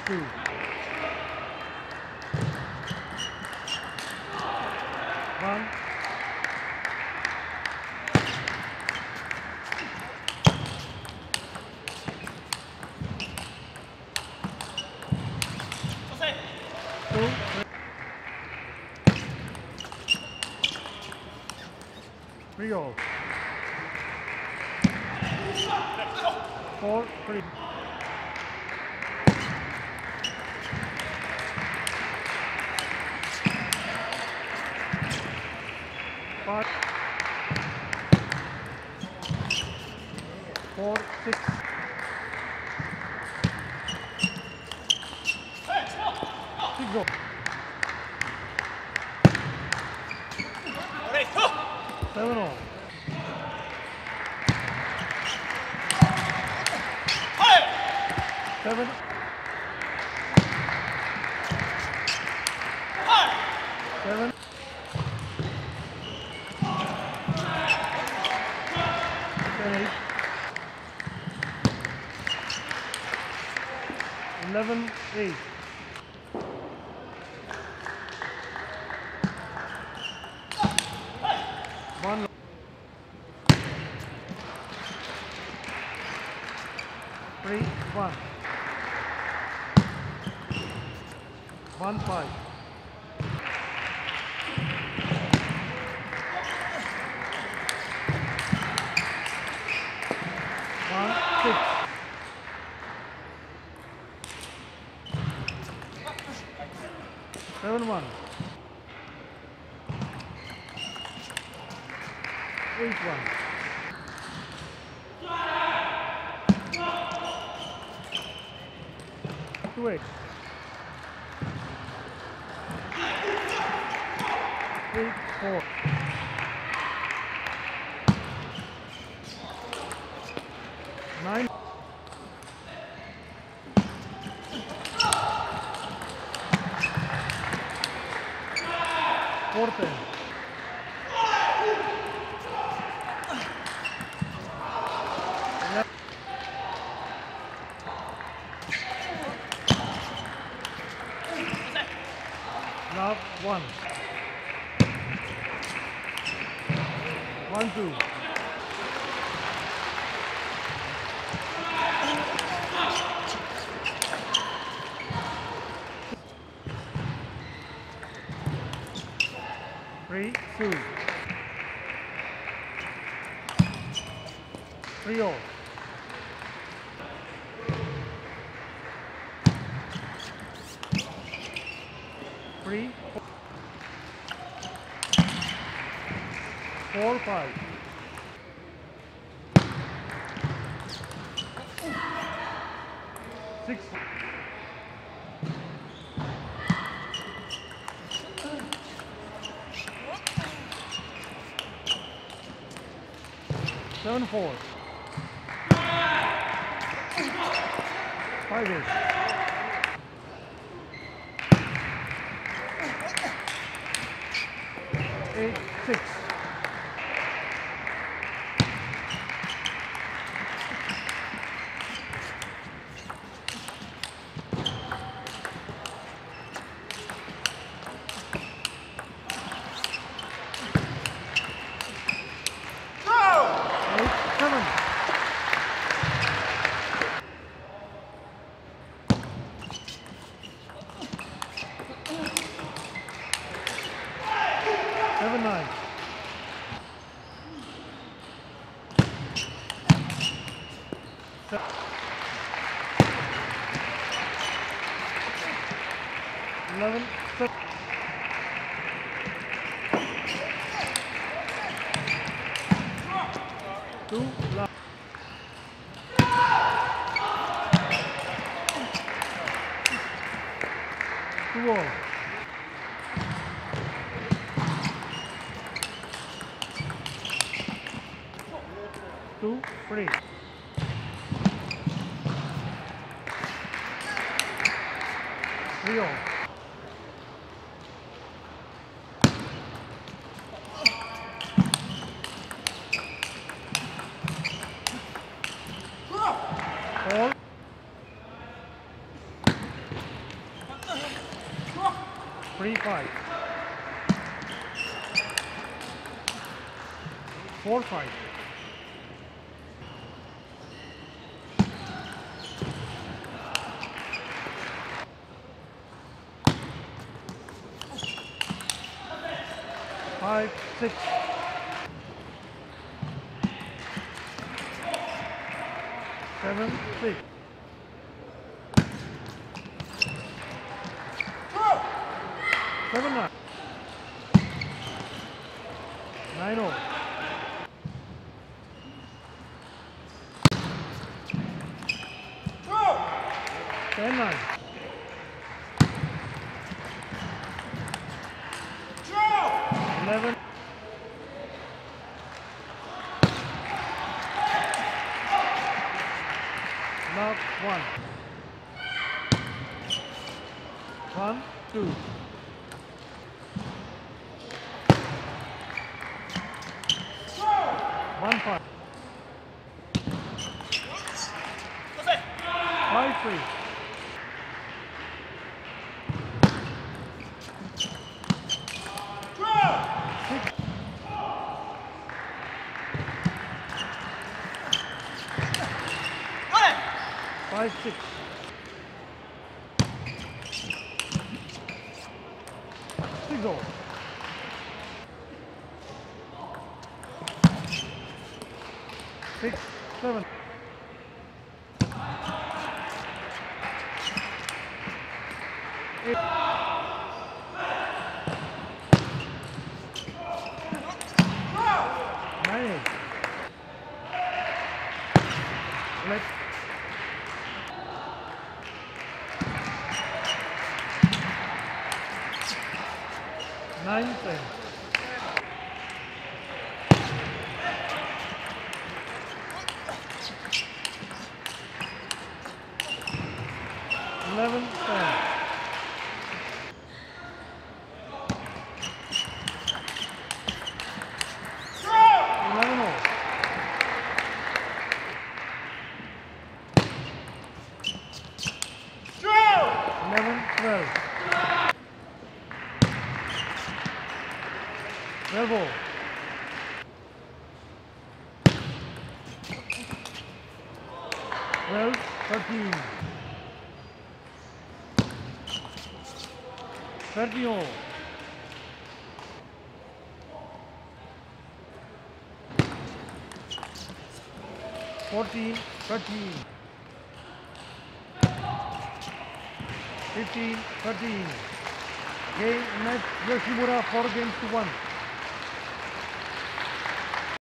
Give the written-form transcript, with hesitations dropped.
2. One. Two. 3 all. 4, 3. 5, 4, 6. 6 all. 7 all. 7. 7. 8. 11, 8. 1. 3, 1. 1, 5. 1, 6. 7, 1. 8, 1. 2, 8. 8, 4. 9. 4, 10. 1. 1, 2. 3, 2. 3 all. 3, 4, 5. 6. 7, 4. 5, 8. 8, 6. 7. 7, 9. 11, 7. 2, 2 all. 2, 3. 3 all. 4. 3-5. 4-5. 5-6. 7-6. 7-9. 9-0. 10-9. 11. 1. 1, 2. 1-5. 5-3. 5-6. 6-0. 6-7. 8. 9-8. Let's 9-10. 11-10. 11-0. 11-12. 12-0. 12-13. 30-0. 14-13. 15-13. Game match Yoshimura 4 games to 1.